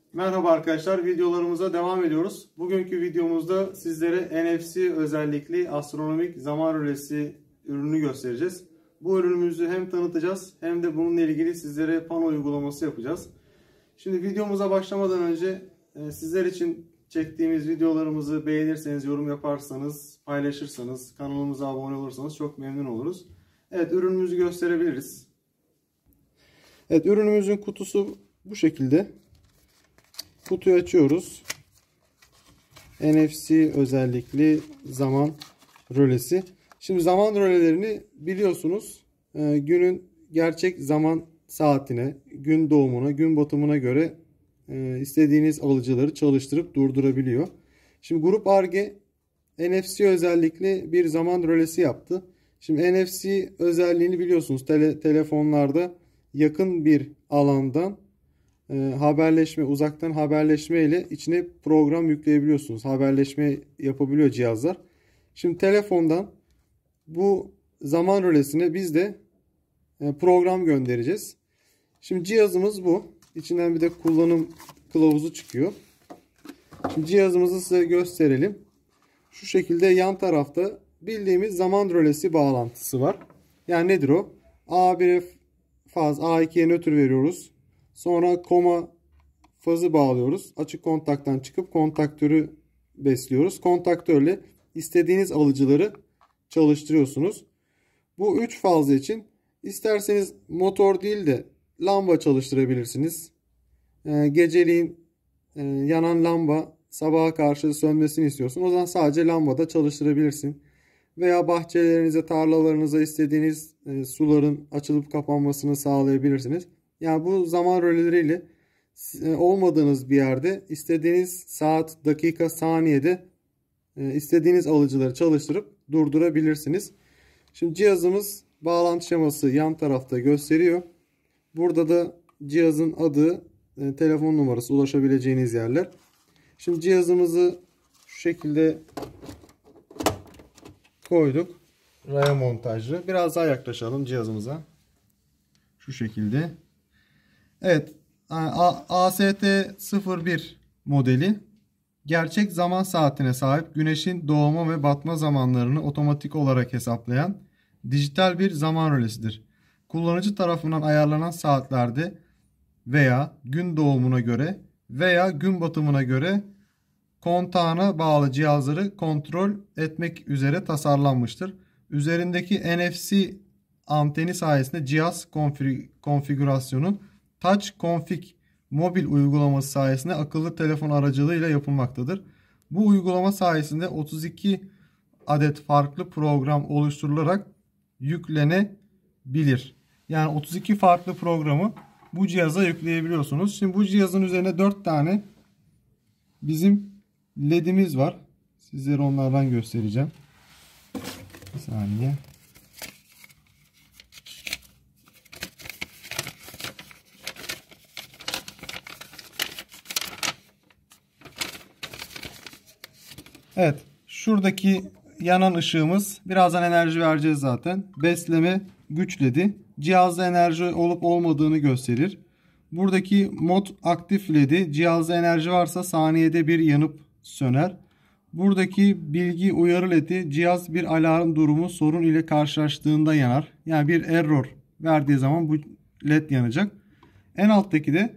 Merhaba arkadaşlar, videolarımıza devam ediyoruz. Bugünkü videomuzda sizlere NFC özellikli astronomik zaman rölesi ürünü göstereceğiz. Bu ürünümüzü hem tanıtacağız hem de bununla ilgili sizlere pano uygulaması yapacağız. Şimdi videomuza başlamadan önce sizler için çektiğimiz videolarımızı beğenirseniz, yorum yaparsanız, paylaşırsanız, kanalımıza abone olursanız çok memnun oluruz. Evet, ürünümüzü gösterebiliriz. Evet, ürünümüzün kutusu bu şekilde. Kutuyu açıyoruz. NFC özellikli zaman rölesi. Şimdi zaman rölelerini biliyorsunuz. Günün gerçek zaman saatine, gün doğumuna, gün batımına göre istediğiniz alıcıları çalıştırıp durdurabiliyor. Şimdi Grup Ar-Ge NFC özellikli bir zaman rölesi yaptı. Şimdi NFC özelliğini biliyorsunuz. Telefonlarda yakın bir alandan haberleşme, uzaktan haberleşme ile içine program yükleyebiliyorsunuz. Haberleşme yapabiliyor cihazlar. Şimdi telefondan bu zaman rölesine biz de program göndereceğiz. Şimdi cihazımız bu. İçinden bir de kullanım kılavuzu çıkıyor. Şimdi cihazımızı size gösterelim. Şu şekilde yan tarafta bildiğimiz zaman rölesi bağlantısı var. Yani nedir o? A1'e faz, A2'ye nötr veriyoruz. Sonra koma fazı bağlıyoruz. Açık kontaktan çıkıp kontaktörü besliyoruz. Kontaktörle istediğiniz alıcıları çalıştırıyorsunuz. Bu 3 fazlı için isterseniz motor değil de lamba çalıştırabilirsiniz. Geceliğin yanan lamba sabaha karşı sönmesini istiyorsun. O zaman sadece lambada çalıştırabilirsin. Veya bahçelerinize, tarlalarınıza istediğiniz suların açılıp kapanmasını sağlayabilirsiniz. Yani bu zaman röleleriyle olmadığınız bir yerde istediğiniz saat, dakika, saniyede istediğiniz alıcıları çalıştırıp durdurabilirsiniz. Şimdi cihazımız bağlantı şeması yan tarafta gösteriyor. Burada da cihazın adı, telefon numarası, ulaşabileceğiniz yerler. Şimdi cihazımızı şu şekilde koyduk. Raya montajlı. Biraz daha yaklaşalım cihazımıza. Şu şekilde. Evet, AST01 modeli gerçek zaman saatine sahip, güneşin doğma ve batma zamanlarını otomatik olarak hesaplayan dijital bir zaman rölesidir. Kullanıcı tarafından ayarlanan saatlerde veya gün doğumuna göre veya gün batımına göre kontağına bağlı cihazları kontrol etmek üzere tasarlanmıştır. Üzerindeki NFC anteni sayesinde cihaz konfigürasyonu Touch Config mobil uygulaması sayesinde akıllı telefon aracılığıyla yapılmaktadır. Bu uygulama sayesinde 32 adet farklı program oluşturularak yüklenebilir. Yani 32 farklı programı bu cihaza yükleyebiliyorsunuz. Şimdi bu cihazın üzerine 4 tane bizim LED'imiz var. Sizlere onlardan göstereceğim. Bir saniye. Evet, şuradaki yanan ışığımız, birazdan enerji vereceğiz zaten. Besleme güç LED'i. Cihazda enerji olup olmadığını gösterir. Buradaki mod aktif LED'i, cihazda enerji varsa saniyede bir yanıp söner. Buradaki bilgi uyarı LED'i, cihaz bir alarm durumu sorun ile karşılaştığında yanar. Yani bir error verdiği zaman bu LED yanacak. En alttaki de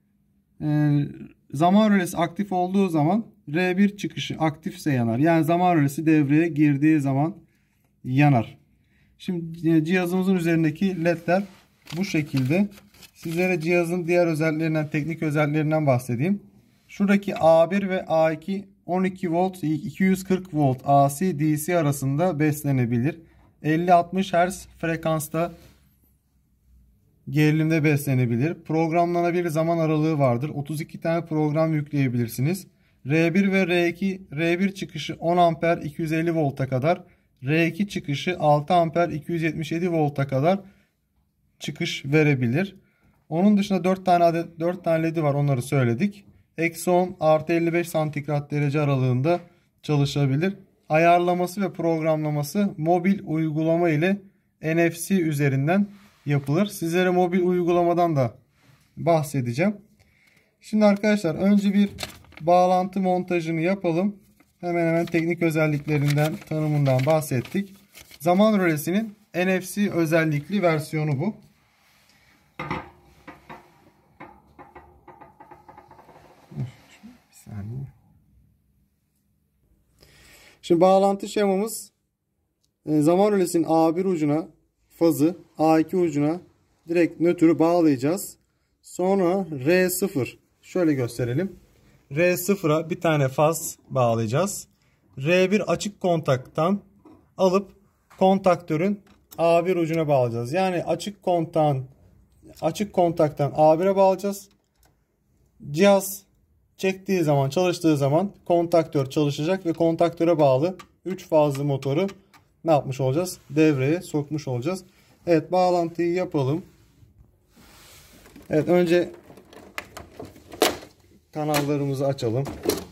zaman rölesi aktif olduğu zaman R1 çıkışı aktifse yanar. Yani zaman rölesi devreye girdiği zaman yanar. Şimdi cihazımızın üzerindeki ledler bu şekilde. Sizlere cihazın diğer özelliklerinden, teknik özelliklerinden bahsedeyim. Şuradaki A1 ve A2 12 volt 240 volt AC DC arasında beslenebilir. 50-60 Hz frekansta gerilimde beslenebilir. Programlanabilir zaman aralığı vardır. 32 tane program yükleyebilirsiniz. R1 ve R2, R1 çıkışı 10 amper 250 volta kadar, R2 çıkışı 6 amper 277 volta kadar çıkış verebilir. Onun dışında 4 tane LED'i var, onları söyledik. Eksi 10 artı 55 santigrat derece aralığında çalışabilir. Ayarlaması ve programlaması mobil uygulama ile NFC üzerinden yapılır. Sizlere mobil uygulamadan da bahsedeceğim. Şimdi arkadaşlar önce bir bağlantı montajını yapalım. Hemen hemen teknik özelliklerinden, tanımından bahsettik. Zaman rölesinin NFC özellikli versiyonu bu. Bir saniye. Şimdi bağlantı şemamız zaman rölesinin A1 ucuna fazı, A2 ucuna direkt nötrü bağlayacağız. Sonra R0 şöyle gösterelim. R0'a bir tane faz bağlayacağız. R1 açık kontaktan alıp kontaktörün A1 ucuna bağlayacağız. Yani açık kontaktan A1'e bağlayacağız. Cihaz çektiği zaman, çalıştığı zaman kontaktör çalışacak ve kontaktöre bağlı 3 fazlı motoru ne yapmış olacağız? Devreye sokmuş olacağız. Evet, bağlantıyı yapalım. Evet, önce kanallarımızı açalım.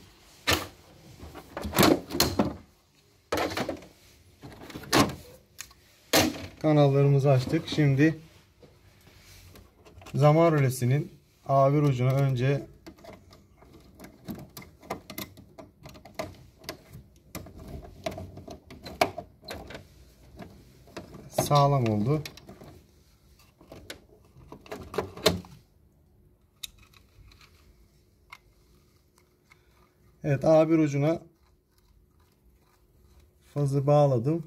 Kanallarımızı açtık. Şimdi zaman rölesinin A1 ucuna önce sağlam oldu. Evet, A1 ucuna fazı bağladım.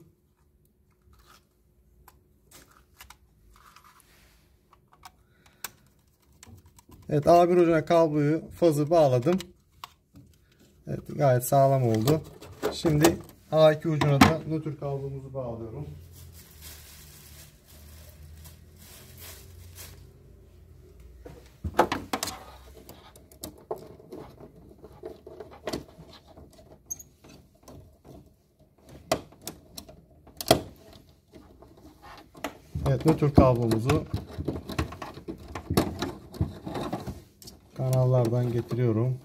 Evet, A1 ucuna kabloyu, fazı bağladım. Evet, gayet sağlam oldu. Şimdi A2 ucuna da nötr kablomuzu bağlıyorum. Evet, nötr kablomuzu kanallardan getiriyorum.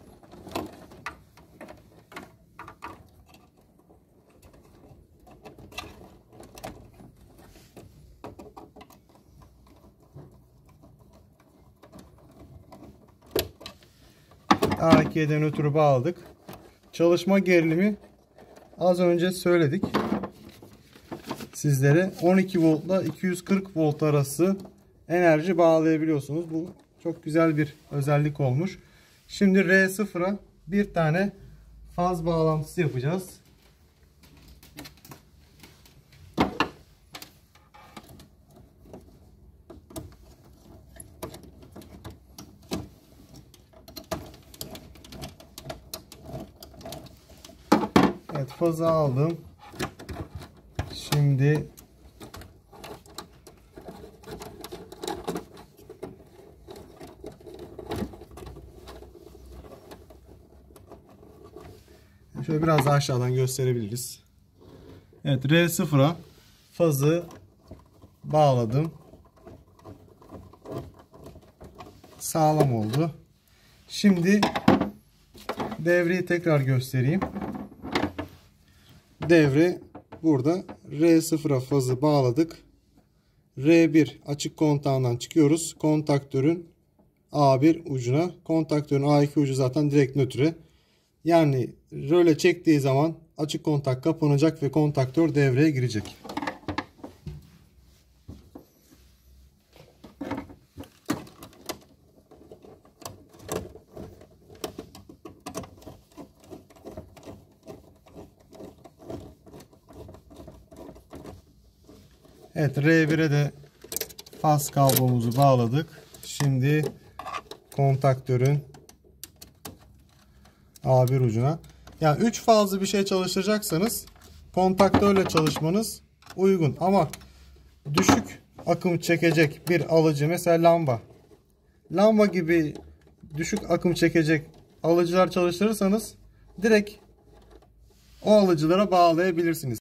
A2'ye nötrü bağladık. Çalışma gerilimi az önce söyledik sizlere. 12 voltla 240 volt arası enerji bağlayabiliyorsunuz. Bu çok güzel bir özellik olmuş. Şimdi R0'a bir tane faz bağlantısı yapacağız. Evet, fazı aldım. Şimdi şöyle biraz daha aşağıdan gösterebiliriz. Evet, R0'a fazı bağladım. Sağlam oldu. Şimdi devreyi tekrar göstereyim. Devre burada. R0'a fazı bağladık. R1 açık kontağından çıkıyoruz. Kontaktörün A1 ucuna. Kontaktörün A2 ucu zaten direkt nötre. Yani röle çektiği zaman açık kontak kapanacak ve kontaktör devreye girecek. Evet, R1'e de faz kablomuzu bağladık. Şimdi kontaktörün A1 ucuna. Yani 3 fazlı bir şey çalıştıracaksanız kontaktörle çalışmanız uygun. Ama düşük akım çekecek bir alıcı, mesela lamba gibi düşük akım çekecek alıcılar çalıştırırsanız direkt o alıcılara bağlayabilirsiniz.